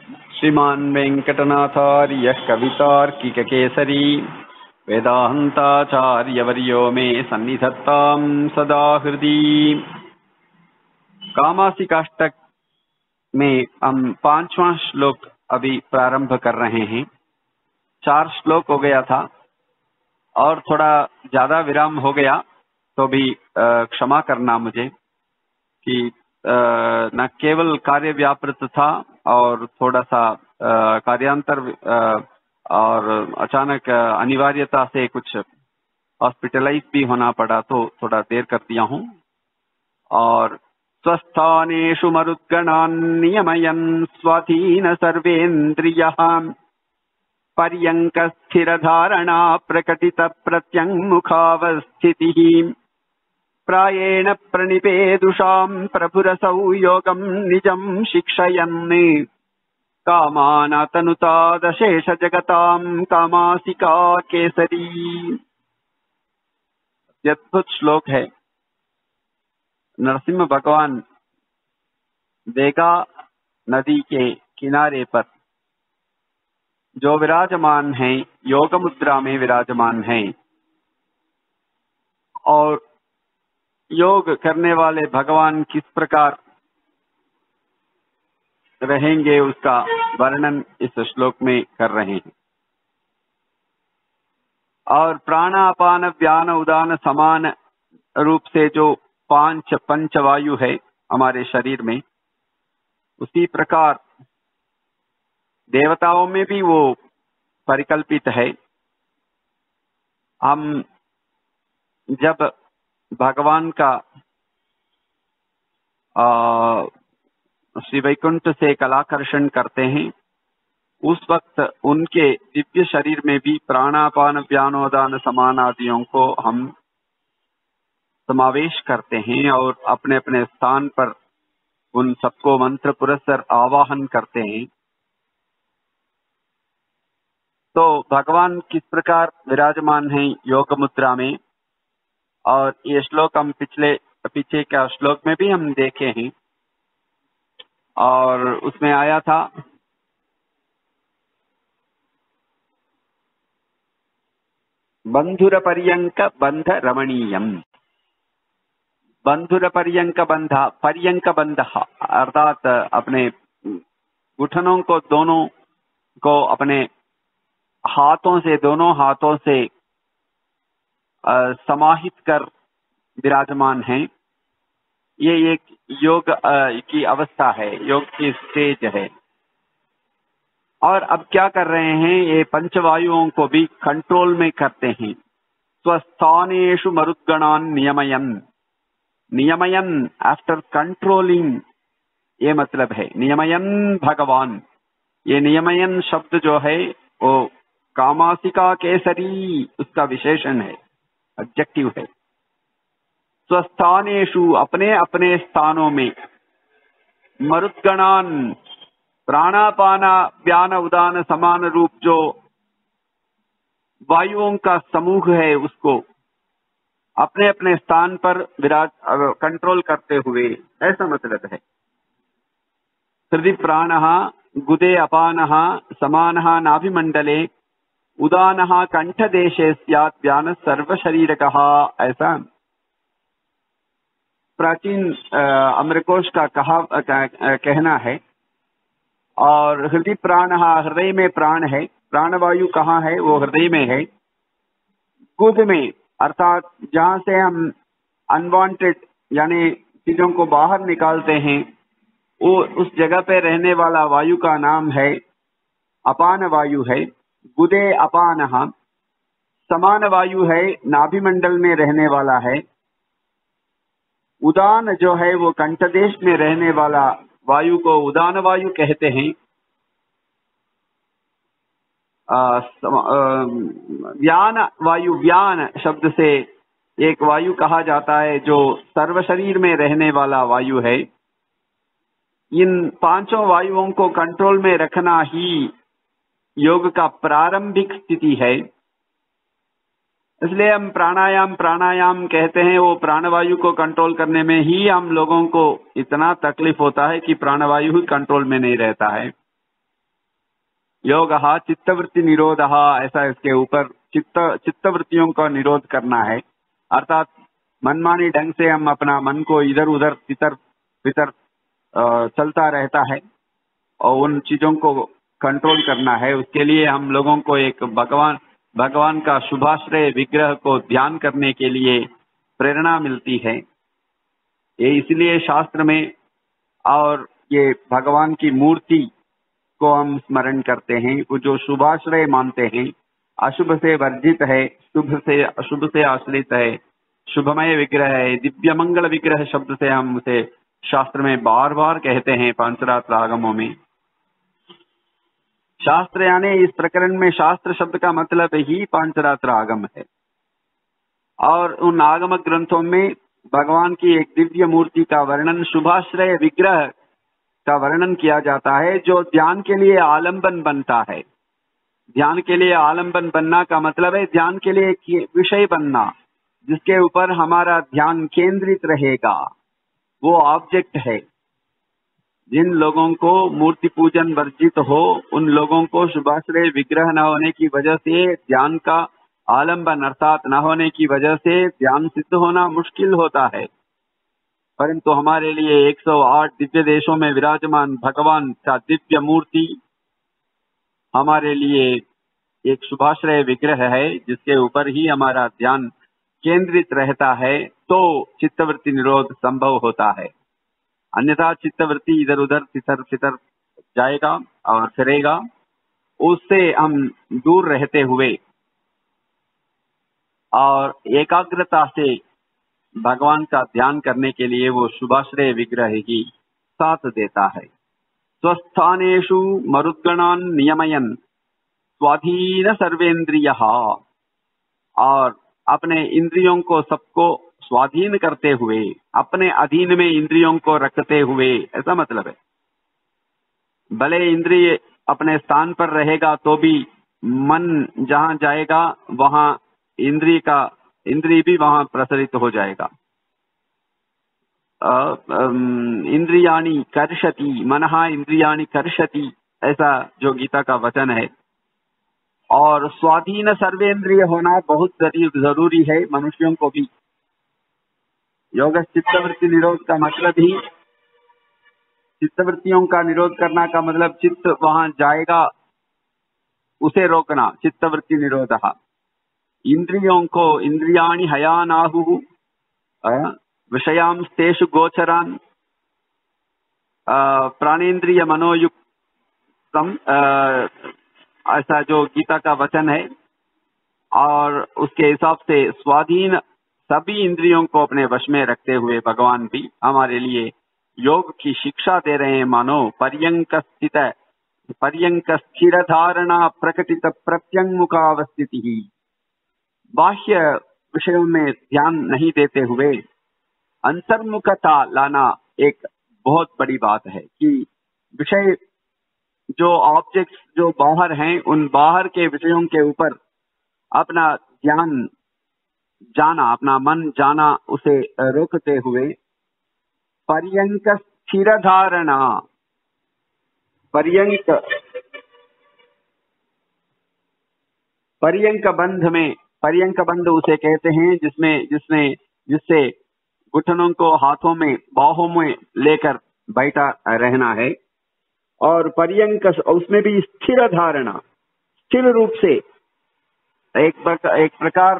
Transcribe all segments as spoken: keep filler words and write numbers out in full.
श्रीमान् वेङ्कटनाथार्यः कवितार्किककेसरी वेदान्ताचार्यवर्यो मे सन्निधत्तां सदा हृदि। कामासी काष्टक में हम पांचवा श्लोक अभी प्रारंभ कर रहे हैं। चार श्लोक हो गया था और थोड़ा ज्यादा विराम हो गया, तो भी क्षमा करना मुझे कि न केवल कार्य व्यापृत था और थोड़ा सा कार्यांतर और अचानक अनिवार्यता से कुछ हॉस्पिटलाइज भी होना पड़ा, तो थोड़ा देर कर दिया हूँ। और स्वस्थानेषु मरुद्गणान् नियमयन् स्वाधीन सर्वेन्द्रियः पर्यङ्क स्थिरधारणा प्रकटित प्रत्यङ्मुखावस्थितिः प्रायेण प्रणिपेदुषां प्रभुरसौ योगं निजं शिक्षयन् कामानातनुतादशेष जगतां कामासिका केसरी। अद्भुत श्लोक है। नरसिंह भगवान वेगा नदी के किनारे पर जो विराजमान हैं, योग मुद्रा में विराजमान हैं, और योग करने वाले भगवान किस प्रकार रहेंगे उसका वर्णन इस श्लोक में कर रहे हैं। और प्राणापान व्यान उदान समान रूप से जो पांच पंचवायु है हमारे शरीर में, उसी प्रकार देवताओं में भी वो परिकल्पित है। हम जब भगवान का श्री वैकुंठ से कलाकर्षण करते हैं, उस वक्त उनके दिव्य शरीर में भी प्राणापान व्यानोदान समान आदियों को हम समावेश करते हैं और अपने अपने स्थान पर उन सबको मंत्र पुरस्सर आवाहन करते हैं। तो भगवान किस प्रकार विराजमान हैं योग मुद्रा में, और ये श्लोक हम पिछले पीछे का श्लोक में भी हम देखे हैं। और उसमें आया था बंधुर पर्यंक बंध रमणीयम। बंधुर पर्यंक बंध, पर्यंक बंध अर्थात अपने घुटनों को दोनों को अपने हाथों से दोनों हाथों से आ, समाहित कर विराजमान हैं। ये एक योग आ, की अवस्था है, योग की स्टेज है। और अब क्या कर रहे हैं, ये पंचवायुओं को भी कंट्रोल में करते हैं। स्वस्थानेषु मरुद्गणान् नियमयन्। नियमयन् आफ्टर कंट्रोलिंग, ये मतलब है नियमयन् भगवान। ये नियमयन् शब्द जो है वो कामासिका केसरी उसका विशेषण है, एडजेक्टिव है। स्वस्थानेषु अपने अपने स्थानों में, मरुद्गणान् प्राणापाना व्यान उदान समान रूप जो वायुओं का समूह है उसको अपने अपने स्थान पर विराज कंट्रोल करते हुए, ऐसा मतलब है। हृदि प्राणः गुदे अपानः समानः नाभिमंडले उदानः कंठदेशे स्यात् व्यानः सर्वशरीरकः, ऐसा प्राचीन अमरकोश का कहा कहना है। और हृदय प्राणः, हृदय में प्राण है, प्राणवायु कहाँ है, वो हृदय में है। गुद में अर्थात जहाँ से हम अनवांटेड यानी चीजों को बाहर निकालते हैं, वो उस जगह पे रहने वाला वायु का नाम है अपान वायु है। गुदे अपानः समान वायु है, नाभिमंडल में रहने वाला है। उदान जो है वो कंठदेश में रहने वाला वायु को उदान वायु कहते हैं। व्यान वायु, व्यान शब्द से एक वायु कहा जाता है जो सर्वशरीर में रहने वाला वायु है। इन पांचों वायुओं को कंट्रोल में रखना ही योग का प्रारंभिक स्थिति है। इसलिए हम प्राणायाम प्राणायाम कहते हैं। वो प्राणवायु को कंट्रोल करने में ही हम लोगों को इतना तकलीफ होता है कि प्राणवायु ही कंट्रोल में नहीं रहता है। योगः चित्तवृत्ति निरोधः, ऐसा इसके ऊपर चित्त चित्तवृत्तियों का निरोध करना है। अर्थात मनमानी ढंग से हम अपना मन को इधर उधर तितर बितर चलता रहता है और उन चीजों को कंट्रोल करना है। उसके लिए हम लोगों को एक भगवान भगवान का शुभाश्रय विग्रह को ध्यान करने के लिए प्रेरणा मिलती है। ये इसलिए शास्त्र में और ये भगवान की मूर्ति को हम स्मरण करते हैं। वो जो शुभाश्रय मानते हैं, अशुभ से वर्जित है, शुभ से अशुभ से आश्रित है, शुभमय विग्रह है, दिव्य मंगल विग्रह शब्द से हम उसे शास्त्र में बार बार कहते हैं पांचरात्र आगमों में। शास्त्र यानी इस प्रकरण में शास्त्र शब्द का मतलब ही पांचरात्र आगम है। और उन आगम ग्रंथों में भगवान की एक दिव्य मूर्ति का वर्णन, शुभाश्रय विग्रह का वर्णन किया जाता है, जो ध्यान के लिए आलंबन बनता है। ध्यान के लिए आलंबन बनना का मतलब है ध्यान के लिए एक विषय बनना जिसके ऊपर हमारा ध्यान केंद्रित रहेगा। वो ऑब्जेक्ट है। जिन लोगों को मूर्ति पूजन वर्जित हो, उन लोगों को शुभाश्रय विग्रह न होने की वजह से ध्यान का आलंबन अर्थात न होने की वजह से ध्यान सिद्ध होना मुश्किल होता है। परंतु हमारे लिए एक सौ आठ दिव्य देशों में विराजमान भगवान का दिव्य मूर्ति हमारे लिए एक शुभाश्रय विग्रह है, जिसके ऊपर ही हमारा ध्यान केंद्रित रहता है, तो चित्तवृत्ति निरोध संभव होता है। अन्यथा चित्तवृत्ति इधर उधर तितर तितर जाएगा और फिरेगा। उससे हम दूर रहते हुए और एकाग्रता से भगवान का ध्यान करने के लिए वो शुभाश्रय विग्रह ही साथ देता है। स्वस्थानेषु मरुद्गणान् नियमयन् स्वाधीन सर्वेन्द्रियः, और अपने इंद्रियों को सबको स्वाधीन करते हुए, अपने अधीन में इंद्रियों को रखते हुए, ऐसा मतलब है। भले इंद्रिय अपने स्थान पर रहेगा तो भी मन जहां जाएगा वहां इंद्रिय का इंद्रिय भी वहां प्रसरित हो जाएगा। इंद्रियाणि कर्षति, मनः इंद्रियाणि कर्षति, ऐसा जो गीता का वचन है। और स्वाधीन सर्वेंद्रिय होना बहुत जरूरी है मनुष्यों को भी। योग चित्तवृत्ति निरोध का मतलब ही, चित्तवृत्तियों का निरोध करना का मतलब चित्त वहां जाएगा उसे रोकना, चित्तवृत्ति निरोधः। इंद्रियों को इंद्रियाणि हयानाहु विषयांस्तेषु गोचरान् प्राणेन्द्रिय मनोयुक्तम, ऐसा जो गीता का वचन है। और उसके हिसाब से स्वाधीन सभी इंद्रियों को अपने वश में रखते हुए भगवान भी हमारे लिए योग की शिक्षा दे रहे हैं। मानो पर्यंक स्थित पर्यंक स्थिर धारणा प्रकटित प्रत्यंगमुखावस्थिति ही, बाह्य विषयों में ध्यान नहीं देते हुए अंतर्मुखता लाना एक बहुत बड़ी बात है कि विषय जो ऑब्जेक्ट्स जो बाहर हैं, उन बाहर के विषयों के ऊपर अपना ध्यान जाना, अपना मन जाना, उसे रोकते हुए पर्यंक स्थिर धारणा, पर्यंक पर्यंक बंध में, पर्यंक बंध उसे कहते हैं जिसमें जिसमें जिससे घुटनों को हाथों में बाहों में लेकर बैठा रहना है। और पर्यंक उसमें भी स्थिर धारणा, स्थिर रूप से एक प्रकार, एक प्रकार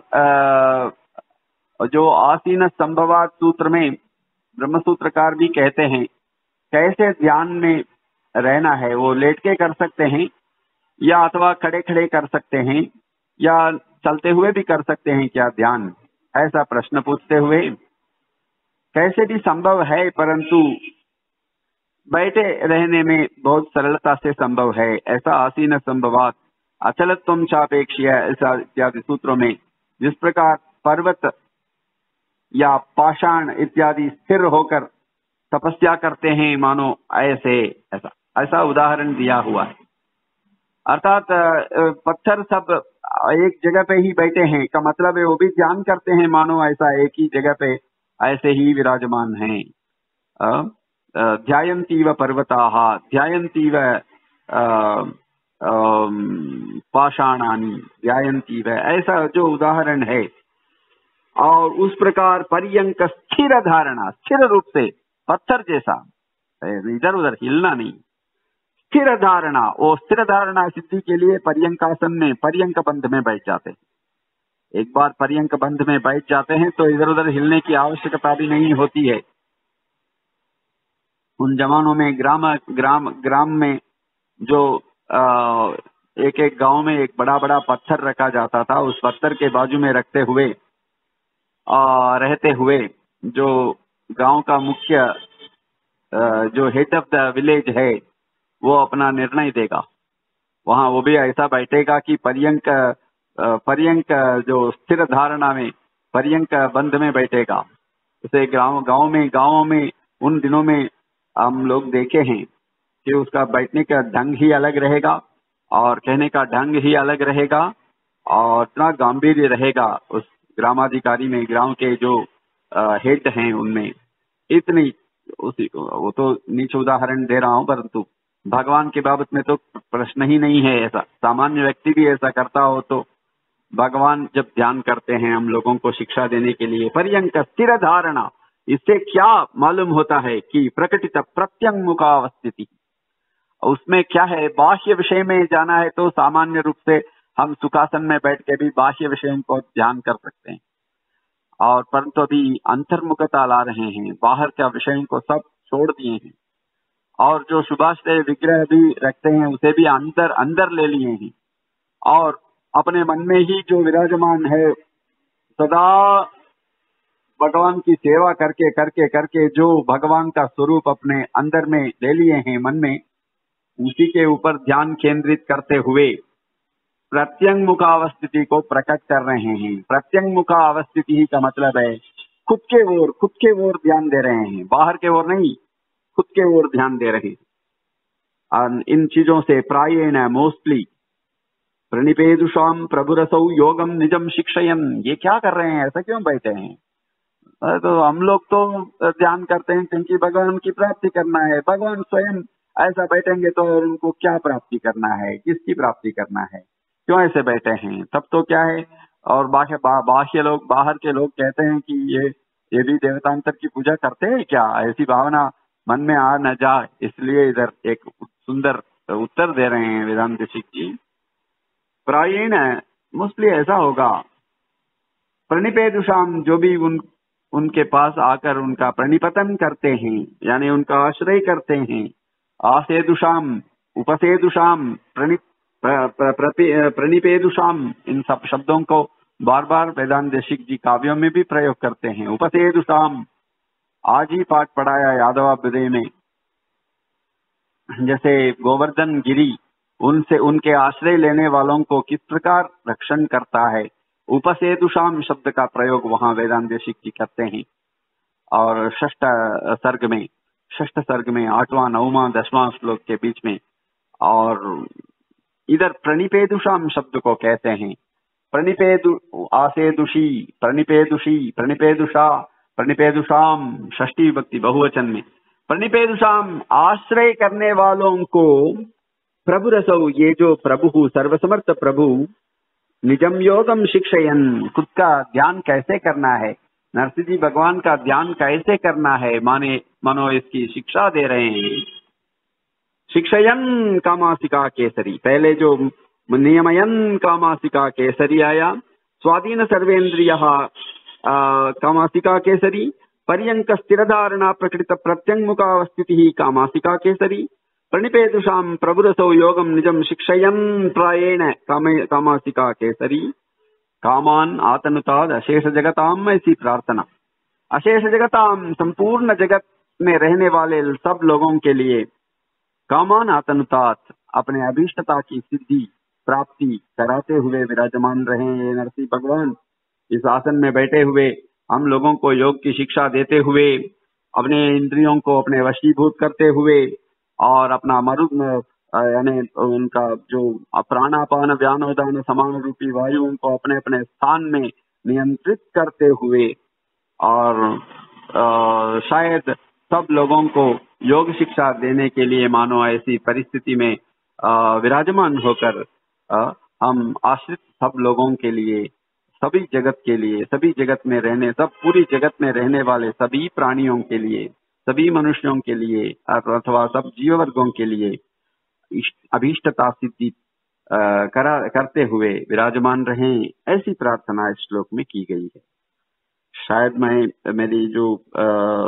जो आसीन संभवात सूत्र में ब्रह्मसूत्रकार भी कहते हैं कैसे ध्यान में रहना है। वो लेट के कर सकते हैं या अथवा खड़े खड़े कर सकते हैं या चलते हुए भी कर सकते हैं क्या ध्यान, ऐसा प्रश्न पूछते हुए कैसे भी संभव है, परंतु बैठे रहने में बहुत सरलता से संभव है। ऐसा आसीन संभवात अचलत्वम चापेक्षिय, ऐसा इत्यादि सूत्रों में जिस प्रकार पर्वत या पाषाण इत्यादि स्थिर होकर तपस्या करते हैं, मानो ऐसे ऐसा ऐसा उदाहरण दिया हुआ है। अर्थात पत्थर सब एक जगह पे ही बैठे हैं का मतलब है वो भी ध्यान करते हैं, मानो ऐसा एक ही जगह पे ऐसे ही विराजमान हैं। ध्यायन्तीव पर्वताः, ध्यायन्तीव पाषाणानि ध्यायन्ति व, ऐसा जो उदाहरण है। और उस प्रकार पर्यंक स्थिर धारणा, स्थिर रूप से पत्थर जैसा, इधर उधर हिलना नहीं, स्थिर धारणा। वो स्थिर धारणा सिद्धि के लिए पर्यंकासन में, पर्यंक बंध में बैठ जाते हैं। एक बार पर्यंक बंध में बैठ जाते हैं तो इधर उधर हिलने की आवश्यकता भी नहीं होती है। उन जमानों में ग्राम ग्राम ग्राम में जो आ, एक एक गांव में एक बड़ा बड़ा पत्थर रखा जाता था, उस पत्थर के बाजू में रखते हुए आ, रहते हुए जो गांव का मुख्य आ, जो हेड ऑफ द विलेज है वो अपना निर्णय देगा। वहां वो भी ऐसा बैठेगा कि पर्यंक पर्यंक जो स्थिर धारणा में पर्यंक बंध में बैठेगा। उसे गांव गांव में गांवों में उन दिनों में हम लोग देखे हैं कि उसका बैठने का ढंग ही अलग रहेगा और कहने का ढंग ही अलग रहेगा और इतना गांभीर्य रहेगा उस ग्रामाधिकारी में, ग्राम के जो हेड हैं उनमें। इतनी उसी वो तो नीचे उदाहरण दे रहा हूं, परंतु भगवान के बाबत में तो प्रश्न ही नहीं है। ऐसा सामान्य व्यक्ति भी ऐसा करता हो तो भगवान जब ध्यान करते हैं हम लोगों को शिक्षा देने के लिए, पर्यंक स्थिर धारणा, इससे क्या मालूम होता है कि प्रकटित प्रत्यंगमुखावस्थिति, उसमें क्या है, बाह्य विषय में जाना है तो सामान्य रूप से हम सुखासन में बैठ के भी बाह्य विषयों को ध्यान कर सकते हैं, और परंतु अभी अंतर्मुखता ला रहे हैं, बाहर का विषयों को सब छोड़ दिए हैं और जो शुभाश्रय विग्रह भी रखते हैं उसे भी अंदर अंदर ले लिए हैं और अपने मन में ही जो विराजमान है सदा भगवान की सेवा करके करके करके जो भगवान का स्वरूप अपने अंदर में ले लिए हैं मन में, उसी के ऊपर ध्यान केंद्रित करते हुए प्रत्यंगमुखावस्थिति को प्रकट कर रहे हैं। प्रत्यंगमुखावस्थिति ही का मतलब है खुद के ओर, खुद के ओर ध्यान दे रहे हैं, बाहर के ओर नहीं, खुद के ओर ध्यान दे रहे हैं। और इन चीजों से प्रायेण मोस्टली प्रणिपेदुषाम प्रभुरसौ योगम निजम शिक्षयन, ये क्या कर रहे हैं, ऐसा क्यों बैठे हैं? तो हम लोग तो ध्यान करते हैं क्योंकि भगवान की प्राप्ति करना है। भगवान स्वयं ऐसा बैठेंगे तो उनको क्या प्राप्ति करना है, किसकी प्राप्ति करना है, क्यों ऐसे बैठे हैं? तब तो क्या है, और बाह्य बाह्य लोग, बाहर के लोग कहते हैं कि ये ये भी देवतांतर की पूजा करते हैं क्या, ऐसी भावना मन में आ न जाए, इसलिए इधर एक सुंदर उत्तर दे रहे हैं वेदांत देशिक जी। प्रायेण मोस्टली ऐसा होगा, प्रणिपेदुषाम, जो भी उन उनके पास आकर उनका प्रणिपतन करते हैं यानी उनका आश्रय करते हैं, आसेदुषाम, उपसेदुषाम, प्रणि प्रणिपेदुषाम, इन सब शब्दों को बार बार वेदांत देशिक जी काव्यों में भी प्रयोग करते हैं। उपसेदुषाम आज ही पाठ पढ़ाया यादवाभ्युदय में, जैसे गोवर्धन गिरी उनसे उनके आश्रय लेने वालों को किस प्रकार रक्षण करता है, उपसेदुषाम शब्द का प्रयोग वहां वेदांत देशिक जी करते हैं। और षष्ठ सर्ग में, षष्ठ सर्ग में आठवां नौवां दसवां श्लोक के बीच में, और इधर प्रणिपेदुषाम शब्द को कहते हैं। प्रणिपेदु आसेदुषी, प्रणिपेदुषी, प्रणिपेदुषा, प्रणिपेदुषाम, षष्ठी विभक्ति बहुवचन में। प्रणिपेदुषाम आश्रय करने वालों को, प्रभु रसौ, ये जो प्रभु सर्वसमर्थ प्रभु, निजम योगम शिक्षयन, खुद का ध्यान कैसे करना है, नरसिंह जी भगवान का ध्यान कैसे करना है, माने मानो इसकी शिक्षा दे रहे हैं। शिक्षयन कामासिका केसरी, पहले जो नियमयन कामासिका केसरी आया, स्वाधीन सर्वेन्द्रिय कामासिका केसरी, पर्यंक स्थिर धारणा प्रकृत प्रत्यंगमुखावस्थिति कामासिका केसरी, प्रणिपेदुषाम प्रभुरसौ योगम निजम शिक्षयन प्रायेण कामासिका केसरी, कामान आतनुताद अशेष जगताम, ऐसी प्रार्थना। अशेष जगताम, संपूर्ण जगत में रहने वाले सब लोगों के लिए, कामान आतनुताद, अपने अभीष्टता की सिद्धि प्राप्ति कराते हुए विराजमान रहे ये नरसिंह भगवान। इस आसन में बैठे हुए हम लोगों को योग की शिक्षा देते हुए, अपने इंद्रियों को अपने वशीभूत करते हुए और अपना मरुद यानी उनका जो प्राणापान व्यानोदान समान रूपी वायुओं को अपने अपने स्थान में नियंत्रित करते हुए, और आ, शायद सब लोगों को योग शिक्षा देने के लिए मानो ऐसी परिस्थिति में विराजमान होकर आ, हम आश्रित सब लोगों के लिए, सभी जगत के लिए, सभी जगत में रहने, सब पूरी जगत में रहने वाले सभी प्राणियों के लिए, सभी मनुष्यों के लिए अथवा सब जीव वर्गों के लिए अभीष्टता सिद्धि करा करते हुए विराजमान रहें, ऐसी प्रार्थना इस श्लोक में की गई है। शायद मैं मेरी जो आ,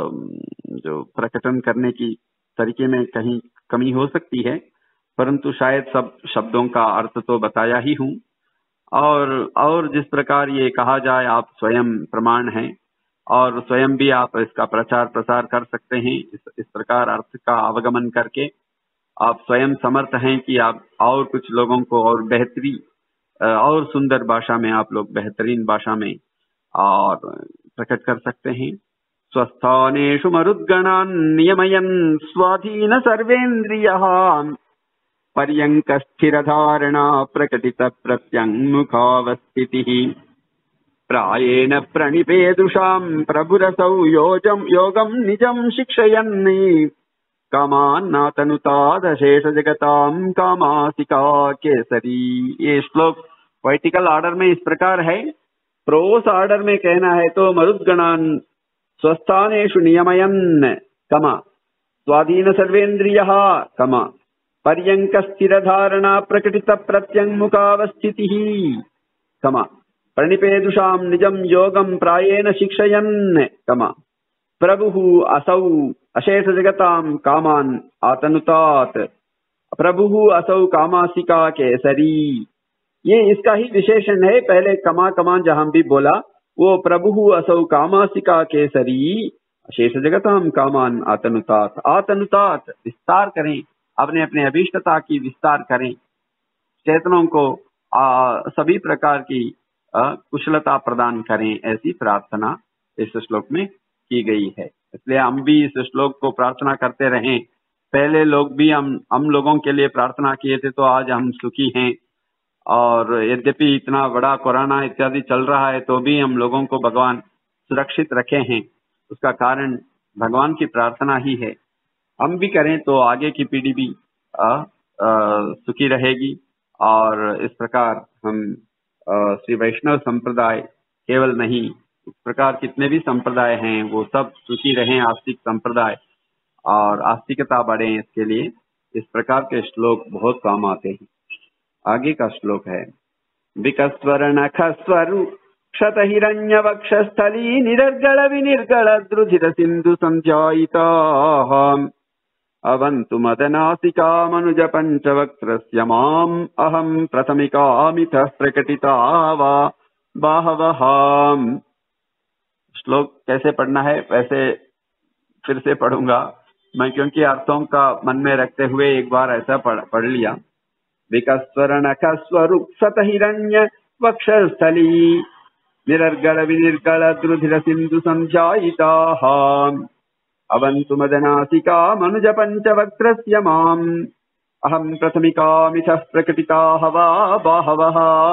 जो प्रकटन करने की तरीके में कहीं कमी हो सकती है, परंतु शायद सब शब्दों का अर्थ तो बताया ही हूँ। और और जिस प्रकार ये कहा जाए आप स्वयं प्रमाण हैं और स्वयं भी आप इसका प्रचार प्रसार कर सकते हैं, इस, इस प्रकार अर्थ का अवगमन करके आप स्वयं समर्थ हैं कि आप और कुछ लोगों को और बेहतरी और सुंदर भाषा में, आप लोग बेहतरीन भाषा में और प्रकट कर सकते हैं। स्वस्थानेषु मरुद्गणान् नियमयन् स्वाधीन सर्वेन्द्रियः पर्यंक स्थिर धारणा प्रकटित प्रत्यङ्मुखावस्थितिः प्रायेण प्रणिपेदुषां प्रभुरसौ योजं योगं निजं शिक्षयन् कामान्नातनुतादशेष जगतां कामासिका केसरी। ये श्लोक वर्टिकल ऑर्डर में इस प्रकार है। प्रोस ऑर्डर में कहना है तो मरुद्गणान् स्वस्थानेषु नियमयन् कमा स्वाधीन सर्वेन्द्रियः कमा पर्यंक स्थिर धारणा प्रकटित प्रत्यङ्मुखावस्थितिः कमा प्रणिपेदुषां निजं योगं प्रायेण शिक्षयन् कमा प्रभुः असौ अशेष जगतां कामान् आतनुतात् प्रभुः असौ कामासिका केसरी। ये इसका ही विशेषण है। पहले कमा कमा जहां भी बोला वो प्रभुः असौ कामासिका केसरी अशेष जगतां कामान आतनुतात्। आतनुतात् विस्तार करें, अपने अपने अभीष्टता की विस्तार करें, चेतनों को आ, सभी प्रकार की आ, कुशलता प्रदान करें, ऐसी प्रार्थना इस श्लोक में की गई है। इसलिए हम भी इस श्लोक को प्रार्थना करते रहें। पहले लोग भी हम हम लोगों के लिए प्रार्थना किए थे तो आज हम सुखी हैं। और यद्यपि इतना बड़ा कोरोना इत्यादि चल रहा है तो भी हम लोगों को भगवान सुरक्षित रखे हैं, उसका कारण भगवान की प्रार्थना ही है। हम भी करें तो आगे की पीढ़ी भी आ, आ, सुखी रहेगी। और इस प्रकार हम आ, श्री वैष्णव संप्रदाय केवल नहीं, इस प्रकार कितने भी संप्रदाय हैं वो सब सुखी रहें, आस्तिक संप्रदाय, और आस्तिकता बढ़े, इसके लिए इस प्रकार के श्लोक बहुत काम आते हैं। आगे का श्लोक है विकस्वर नखस्वरु क्षत हिरण्य वक्षस्थली निरर्गल विनिर्गल द्रुधिर सिंधु संध्यायिता अवन्तु मदनासिका मनुज पंचवक्त्रस्य माम् अहं प्रथमिकामितः प्रकटिता वा बाहवः। श्लोक कैसे पढ़ना है वैसे फिर से पढ़ूंगा मैं, क्योंकि अर्थों का मन में रखते हुए एक बार ऐसा पढ़, पढ़ लिया। विकस्वर नखस्वरु क्षत हिरण्य वक्षस्थली निरर्गल विनिर्गल द्रुधिर सिंधु संध्यायिताः अवन्तु मदनासिका मनुज पंचवक्त्रस्य माम् अहं प्रथमिकामितः प्रकटिताः वा बाहवः।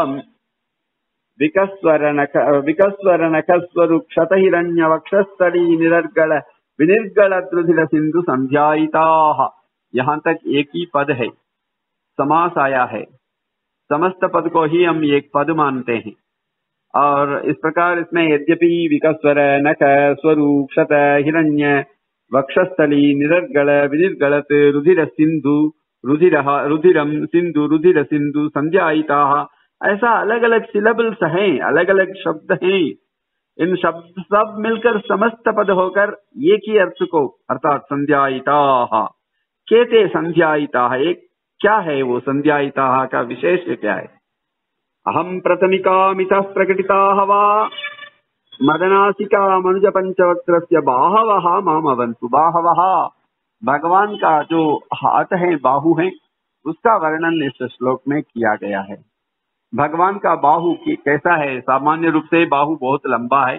विकस्वर नख विकस्वर नखस्वरु क्षत हिरण्य वक्षस्थली निरर्गल विनिर्गल द्रुधिर सिंधु संध्यायिताः। यहाँ तक एक ही पद है, समास आया है। समस्त पद को ही हम एक पद मानते हैं। और इस प्रकार इसमें यद्यपि विकस्वर नख स्वरु क्षत हिरण्य वक्षस्थली निरर्गल विनिर्गलत रुधिर सिंधु रुधिर रुधिरम सिंधु रुधिर सिंधु संध्यायिताः, ऐसा अलग अलग सिलेबल्स हैं, अलग अलग शब्द हैं। इन शब्द सब मिलकर समस्त पद होकर एक ही अर्थ को, अर्थात संध्यायिताः, केते संध्यायिताः, एक क्या है वो संध्यायिताः का विशेष क्या है। अहम प्रथमिकामितः प्रकटिताः वा मदनासिका मनुज पंचवक्त्रस्य बाहवः माम अवन्तु। बाहवः भगवान का जो हाथ है, बाहु है, उसका वर्णन इस श्लोक में किया गया है। भगवान का बाहु कैसा है? सामान्य रूप से बाहु बहुत लंबा है।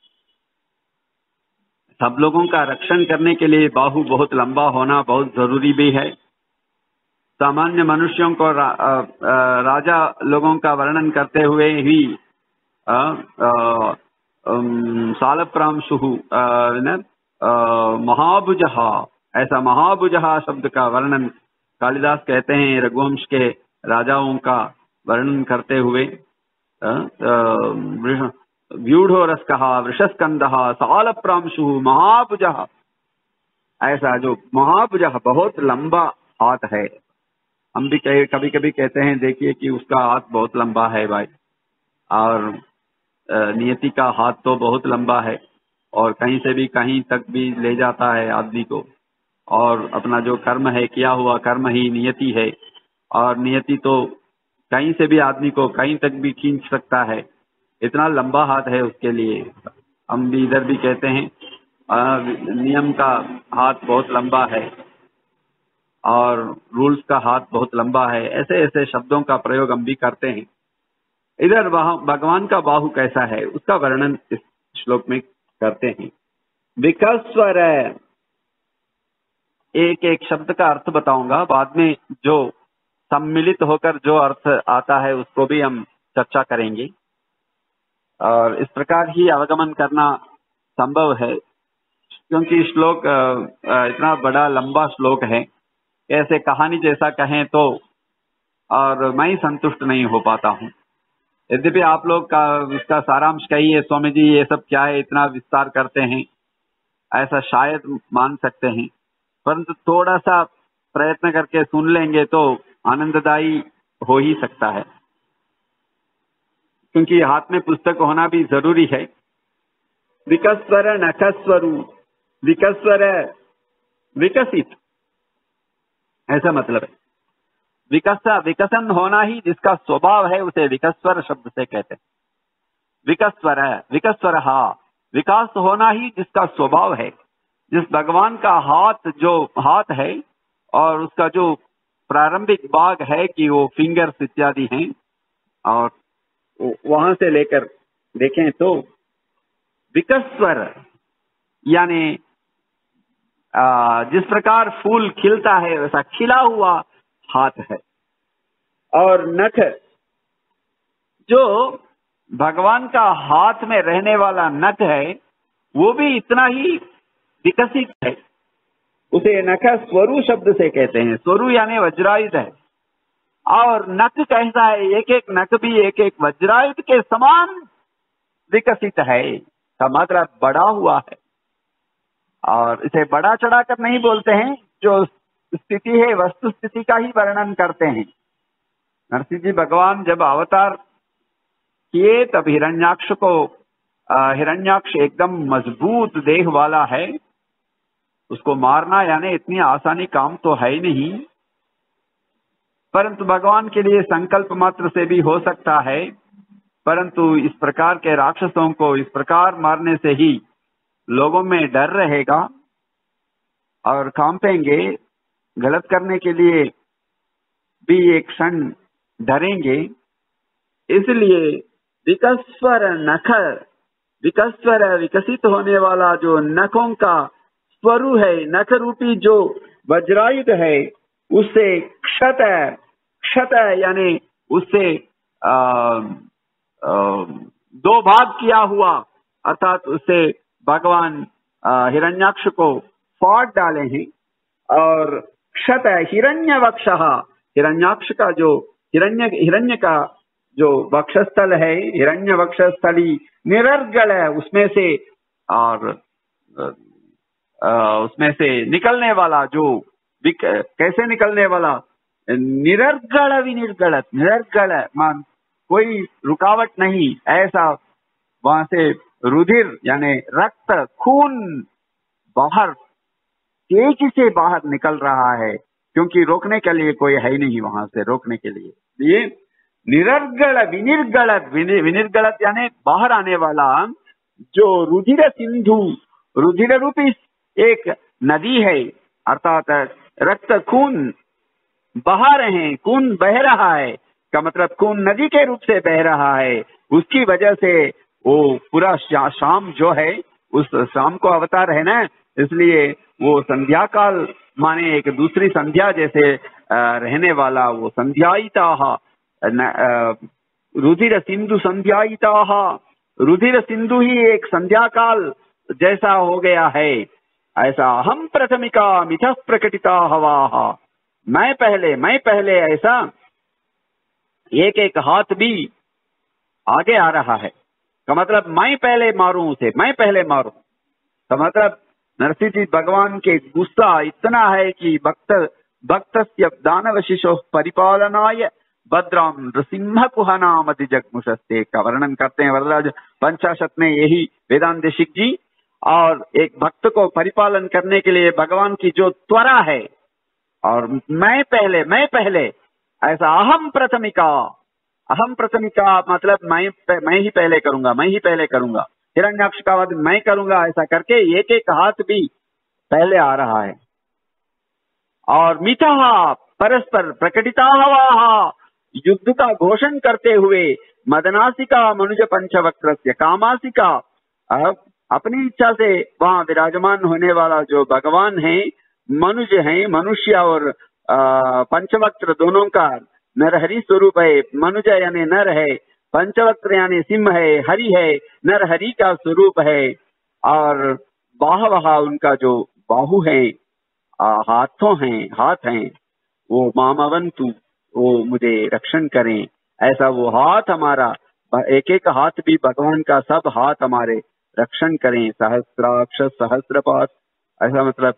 सब लोगों का रक्षण करने के लिए बाहु बहुत लंबा होना बहुत जरूरी भी है। सामान्य मनुष्यों को रा, आ, आ, राजा लोगों का वर्णन करते हुए ही सालप्रांशुः महाभुजः, ऐसा महाभुजः शब्द का वर्णन कालिदास कहते हैं रघुवंश के राजाओं का वर्णन करते हुए व्यूढ़ो रस्कः वृषस्कंदः साल प्रांशु महाभुजः, ऐसा जो महाभुजः बहुत लंबा हाथ है। हम भी कहे कभी कभी कहते हैं देखिए कि उसका हाथ बहुत लंबा है भाई, और नियति का हाथ तो बहुत लंबा है और कहीं से भी कहीं तक भी ले जाता है आदमी को, और अपना जो कर्म है किया हुआ कर्म ही नियति है, और नियति तो कहीं से भी आदमी को कहीं तक भी खींच सकता है, इतना लंबा हाथ है उसके लिए। हम भी इधर भी कहते हैं आ, नियम का हाथ बहुत लंबा है और रूल्स का हाथ बहुत लंबा है, ऐसे ऐसे शब्दों का प्रयोग हम भी करते हैं। इधर भगवान का बाहु कैसा है उसका वर्णन इस श्लोक में करते हैं। विकस्वर, एक एक शब्द का अर्थ बताऊंगा, बाद में जो सम्मिलित होकर जो अर्थ आता है उसको भी हम चर्चा करेंगे, और इस प्रकार ही अवगमन करना संभव है, क्योंकि श्लोक इतना बड़ा लंबा श्लोक है, ऐसे कहानी जैसा कहें तो और मैं संतुष्ट नहीं हो पाता हूँ। यद्यपि आप लोग का इसका सारांश कहिए स्वामी जी ये सब क्या है, इतना विस्तार करते हैं, ऐसा शायद मान सकते हैं, परंतु थोड़ा सा प्रयत्न करके सुन लेंगे तो आनंददायी हो ही सकता है, क्योंकि हाथ में पुस्तक होना भी जरूरी है। विकस्वर नखस्वरु, विकस्वर विकसित, ऐसा मतलब है। विकस विकसन होना ही जिसका स्वभाव है उसे विकस्वर शब्द से कहते हैं। विकस्वर विकस्वर हा, विकास होना ही जिसका स्वभाव है, जिस भगवान का हाथ जो हाथ है और उसका जो प्रारंभिक भाग है कि वो फिंगर्स इत्यादि हैं, और वहां से लेकर देखें तो विकस्वर यानी जिस प्रकार फूल खिलता है वैसा खिला हुआ हाथ है। और नख, जो भगवान का हाथ में रहने वाला नख है वो भी इतना ही विकसित है, उसे नख स्वरु शब्द से कहते हैं। स्वरु यानी वज्रायुध है, और नख कैसा है, एक एक नख भी एक एक वज्रायुध के समान विकसित है, का मतलब बड़ा हुआ है। और इसे बड़ा चढ़ाकर नहीं बोलते हैं, जो स्थिति है वस्तु स्थिति का ही वर्णन करते हैं। नरसिंह जी भगवान जब अवतार किए तब हिरण्याक्ष को, हिरण्याक्ष एकदम मजबूत देह वाला है, उसको मारना यानी इतनी आसानी काम तो है ही नहीं, परंतु भगवान के लिए संकल्प मात्र से भी हो सकता है। परंतु इस प्रकार के राक्षसों को इस प्रकार मारने से ही लोगों में डर रहेगा और कांपेंगे, गलत करने के लिए भी एक क्षण डरेंगे। इसलिए विकस्वर नख, विकस्वर विकसित होने वाला जो नखों का स्वरु है, नख रूपी जो वज्रायुध है, उससे क्षत क्षत यानी उससे आ, आ, दो भाग किया हुआ, अर्थात उससे भगवान हिरण्याक्ष को फाड़ डाले हैं। और क्षत हिरण्य वक्षः, हिरण्याक्ष का जो हिरण्य हिरण्य का जो वक्षस्थल है, हिरण्य वक्षस्थली निरर्गल है, उसमें से और उसमें से निकलने वाला जो कैसे निकलने वाला, निरर्गल विनिर्गलत, निरर्गल मान कोई रुकावट नहीं, ऐसा वहां से रुधिर यानी रक्त खून बाहर तेजी से बाहर निकल रहा है, क्योंकि रोकने के लिए कोई है ही नहीं वहां से रोकने के लिए। ये निरर्गल विनिर्गलत, विनिर्गलत यानी बाहर आने वाला जो रुधिर सिंधु, रुधिर रूपी एक नदी है, अर्थात रक्त खून बहा रहे हैं, खून बह रहा है का मतलब खून नदी के रूप से बह रहा है। उसकी वजह से वो पूरा शाम जो है, उस शाम को अवतार है ना, इसलिए वो संध्या काल माने एक दूसरी संध्या जैसे रहने वाला वो संध्यायिता, रुधिर सिंधु संध्यायिता, रुधिर सिंधु ही एक संध्या काल जैसा हो गया है। ऐसा हम प्रथमिका मिथः प्रकटिता हवा, मैं पहले मैं पहले ऐसा एक एक हाथ भी आगे आ रहा है का मतलब मैं पहले मारूं उसे, मैं पहले मारूं। तो मतलब नरसिंह जी भगवान के गुस्सा इतना है कि भक्त भक्तस्य दानव शिशो परिपालनाय भद्राम नृसिंह कुहनामति जगमुषस्ते का वर्णन करते हैं वरदाज पंचाशत में यही वेदांत देशिक जी। और एक भक्त को परिपालन करने के लिए भगवान की जो त्वरा है, और मैं पहले मैं पहले ऐसा अहम प्रथमिका, अहम प्रथमिका मतलब मैं मैं ही पहले करूंगा, मैं ही पहले करूंगा, हिरण्याक्ष का वध मैं करूंगा, ऐसा करके एक एक हाथ भी पहले आ रहा है। और मिथा परस्पर प्रकटिता हवा, युद्ध का घोषण करते हुए मदनासिका मनुज पंचवक्त्रस्य कामासिका, अब अपनी इच्छा से वहां विराजमान होने वाला जो भगवान है, मनुज है, मनुष्य और पंचवक्त्र दोनों का नरहरि स्वरूप है। मनुज यानी नर है, पंचवक्त्र यानी सिंह है, हरि है, नरहरि का स्वरूप है। और बाहवहा उनका जो बाहु है, हाथों हैं, हाथ हैं, वो मामवंतु, वो मुझे रक्षण करें, ऐसा वो हाथ हमारा, एक एक हाथ भी भगवान का, सब हाथ हमारे रक्षण करें। सहस्राक्ष सहस्रपाद, ऐसा मतलब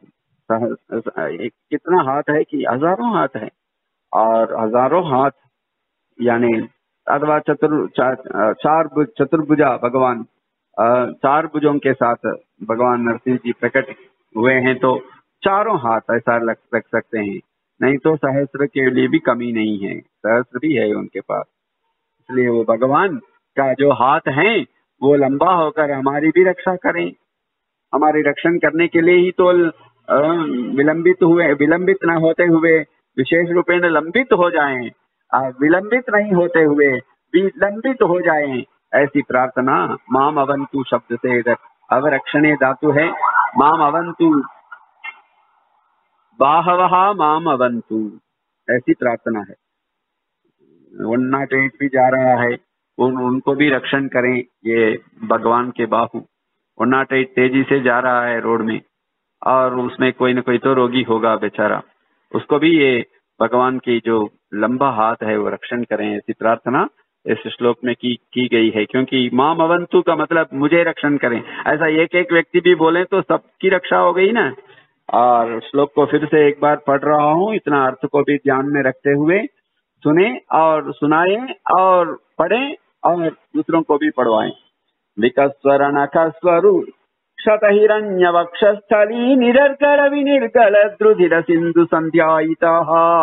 कितना हाथ है कि हजारों हाथ है, और हजारों हाथ यानी अथवा चतुर चार, चार चतुर्भुजा भगवान, चार भुजों के साथ भगवान नरसिंह जी प्रकट हुए हैं, तो चारों हाथ ऐसा रख सकते हैं। नहीं तो सहस्र के लिए भी कमी नहीं है, सहस्र भी है उनके पास। इसलिए वो भगवान का जो हाथ है वो लंबा होकर हमारी भी रक्षा करें, हमारे रक्षण करने के लिए ही तो विलंबित हुए, विलंबित न होते हुए विशेष रूपेण लंबित हो जाएं, विलंबित नहीं होते हुए विलंबित हो जाएं, ऐसी प्रार्थना माम अवंतु शब्द से इधर अवरक्षणे धातु है। माम अवंतु, बाहवहा माम अवंतु, ऐसी प्रार्थना है। वन नाट एट भी जा रहा है, उन, उनको भी रक्षण करें ये भगवान के बाहु। वन नाट एट तेजी से जा रहा है रोड में, और उसमें कोई न कोई तो रोगी होगा बेचारा, उसको भी ये भगवान की जो लंबा हाथ है वो रक्षण करें, ऐसी प्रार्थना इस श्लोक में की की गई है। क्योंकि माम अवंतु का मतलब मुझे रक्षण करें, ऐसा एक एक व्यक्ति भी बोले तो सबकी रक्षा हो गई ना। और श्लोक को फिर से एक बार पढ़ रहा हूँ, इतना अर्थ को भी ध्यान में रखते हुए सुने और सुनाए और पढ़ें और दूसरों को भी पढ़वाएं। विकस्वर नखस्वरु क्षतहिरण्य वक्षस्थली निरर्गल विनिर्गल द्रुधिर सिंधु संध्यायिता।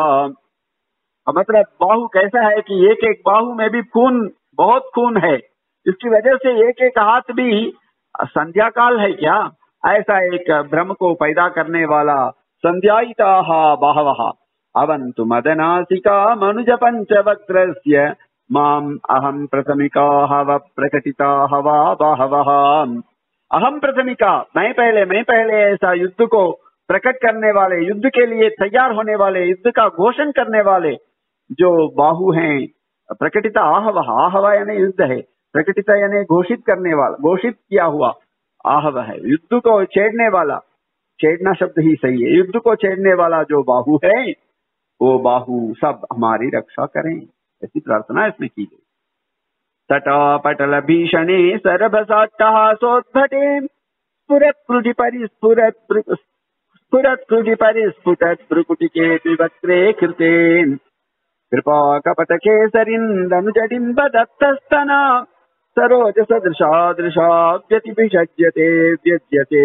मतलब बाहु कैसा है कि एक एक बाहु में भी खून, बहुत खून है, इसकी वजह से एक एक हाथ भी संध्या काल है क्या, ऐसा एक भ्रम को पैदा करने वाला। संध्यायिता बाहवः अवन्तु मदनासिका मनुज पंचवक्त्रस्य माम अहम प्रथमिका हव प्रकटिता हवा बाहवः। अहम प्रथमिका, मैं पहले, मैं पहले, ऐसा युद्ध को प्रकट करने वाले, युद्ध के लिए तैयार होने वाले, युद्ध का घोषण करने वाले जो बाहु हैं। प्रकटिता आहवः, आहव यानी युद्ध है, प्रकटिता यानी घोषित करने वाला, घोषित किया हुआ आहव है, युद्ध को छेड़ने वाला, छेड़ना शब्द ही सही है, युद्ध को छेड़ने वाला जो बाहु है, वो बाहु सब हमारी रक्षा करें, ऐसी प्रार्थना इसमें की गई। तटापटल भीषणे सरभसाट्टहासोद्भटे स्फुरत् कृधि परिस्फुरत् स्फुरत् कृधि परिस्फुटत् भ्रुकुटिके विवक्त्रे कृते कृपा कपट केसरिन्दनुजडिम्ब दत्तस्तना सरोज सदृशा दृशा व्यतिभिषज्यते व्यज्यते।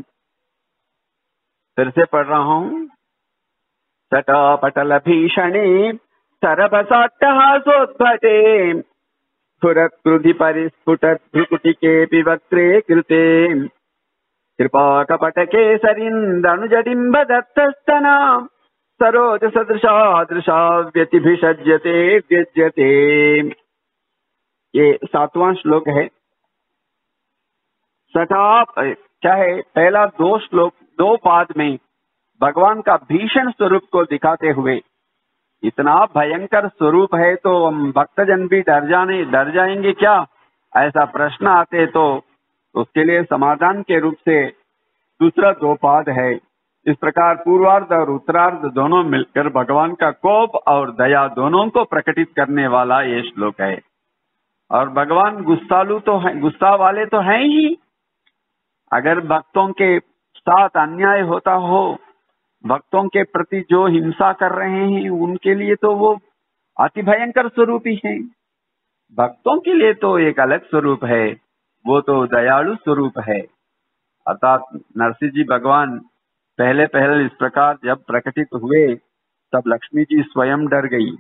फिर से पढ़ रहा हूँ। तटापटल भीषणे सरभसाट्टहासोद्भटे स्फुरत् कृधि परिस्फुटत् भ्रुकुटिके विवक्त्रे कृते कृपा कपट केसरिन्दनुजडिम्ब दत्तस्तना सरोज सदृशा दृशा व्यतिभिषज्यते व्यज्यते। ये सातवां श्लोक है। सटा क्या है, पहला दो श्लोक, दो पाद में भगवान का भीषण स्वरूप को दिखाते हुए, इतना भयंकर स्वरूप है तो हम भक्तजन भी डर जाने डर जाएंगे क्या, ऐसा प्रश्न आते तो उसके लिए समाधान के रूप से दूसरा दो पाद है। इस प्रकार पूर्वार्ध और उत्तरार्ध दोनों मिलकर भगवान का कोप और दया दोनों को प्रकटित करने वाला ये श्लोक है। और भगवान गुस्सालु तो है, गुस्सा वाले तो हैं ही। अगर भक्तों के साथ अन्याय होता हो, भक्तों के प्रति जो हिंसा कर रहे हैं, उनके लिए तो वो अति भयंकर स्वरूप ही है। भक्तों के लिए तो एक अलग स्वरूप है, वो तो दयालु स्वरूप है। अर्थात नरसिंह जी भगवान पहले पहले इस प्रकार जब प्रकटित हुए, तब लक्ष्मी जी स्वयं डर गई।